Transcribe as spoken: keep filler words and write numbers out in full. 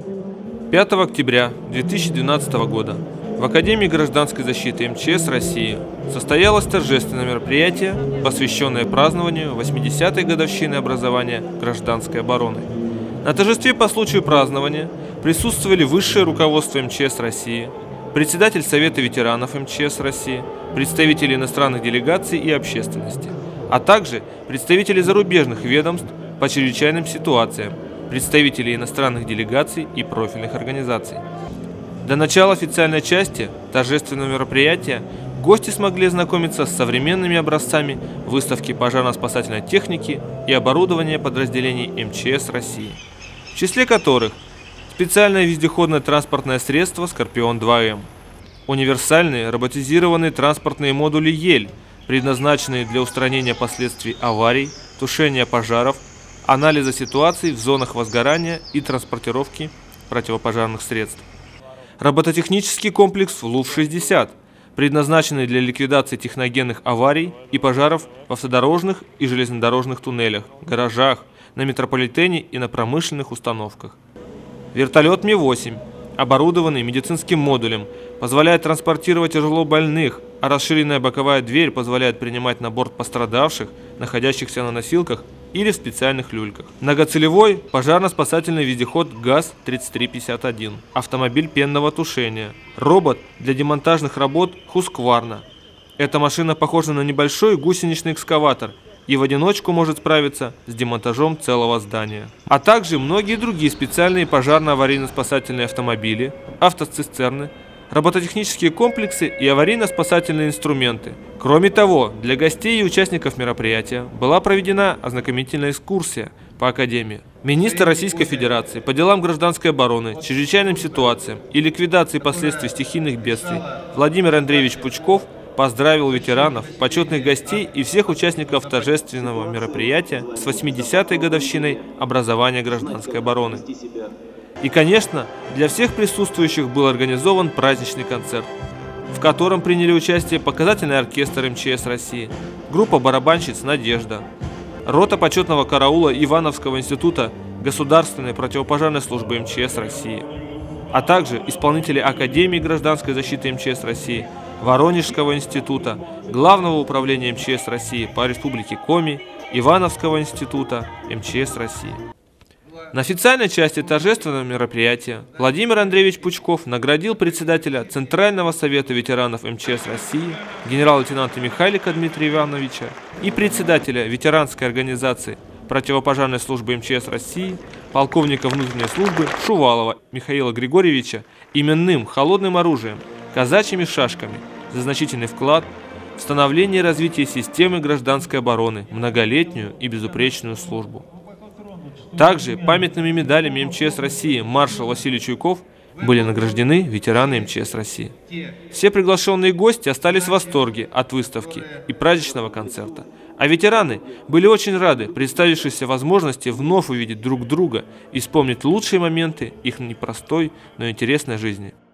пятого октября две тысячи двенадцатого года в Академии гражданской защиты эм че эс России состоялось торжественное мероприятие, посвященное празднованию восьмидесятой годовщины образования гражданской обороны. На торжестве по случаю празднования присутствовали высшее руководство эм че эс России, председатель Совета ветеранов эм че эс России, представители иностранных делегаций и общественности, а также представители зарубежных ведомств по чрезвычайным ситуациям, представители иностранных делегаций и профильных организаций. До начала официальной части торжественного мероприятия гости смогли ознакомиться с современными образцами выставки пожарно-спасательной техники и оборудования подразделений эм че эс России, в числе которых специальное вездеходное транспортное средство «Скорпион два эм», универсальные роботизированные транспортные модули «Ель», предназначенные для устранения последствий аварий, тушения пожаров, анализа ситуаций в зонах возгорания и транспортировки противопожарных средств. Робототехнический комплекс ЛУВ шестьдесят, предназначенный для ликвидации техногенных аварий и пожаров в автодорожных и железнодорожных туннелях, гаражах, на метрополитене и на промышленных установках. Вертолет Ми восемь, оборудованный медицинским модулем, позволяет транспортировать тяжело больных, а расширенная боковая дверь позволяет принимать на борт пострадавших, находящихся на носилках или в специальных люльках. Многоцелевой пожарно-спасательный вездеход ГАЗ тридцать три пятьдесят один, автомобиль пенного тушения, робот для демонтажных работ Husqvarna. Эта машина похожа на небольшой гусеничный экскаватор и в одиночку может справиться с демонтажом целого здания. А также многие другие специальные пожарно-аварийно-спасательные автомобили, автоцистерны, робототехнические комплексы и аварийно-спасательные инструменты. Кроме того, для гостей и участников мероприятия была проведена ознакомительная экскурсия по Академии. Министр Российской Федерации по делам гражданской обороны, чрезвычайным ситуациям и ликвидации последствий стихийных бедствий Владимир Андреевич Пучков поздравил ветеранов, почетных гостей и всех участников торжественного мероприятия с восьмидесятой годовщиной образования гражданской обороны. И, конечно, для всех присутствующих был организован праздничный концерт, в котором приняли участие показательный оркестр эм че эс России, группа барабанщиц «Надежда», рота почетного караула Ивановского института Государственной противопожарной службы эм че эс России, а также исполнители Академии гражданской защиты эм че эс России, Воронежского института, Главного управления эм че эс России по Республике Коми, Ивановского института эм че эс России. На официальной части торжественного мероприятия Владимир Андреевич Пучков наградил председателя Центрального совета ветеранов эм че эс России генерал-лейтенанта Михайлика Дмитрия Ивановича и председателя ветеранской организации противопожарной службы эм че эс России полковника внутренней службы Шувалова Михаила Григорьевича именным холодным оружием, казачьими шашками за значительный вклад в становление и развитие системы гражданской обороны, многолетнюю и безупречную службу. Также памятными медалями эм че эс России маршал Василий Чуйков были награждены ветераны эм че эс России. Все приглашенные гости остались в восторге от выставки и праздничного концерта, а ветераны были очень рады представившейся возможности вновь увидеть друг друга и вспомнить лучшие моменты их непростой, но интересной жизни.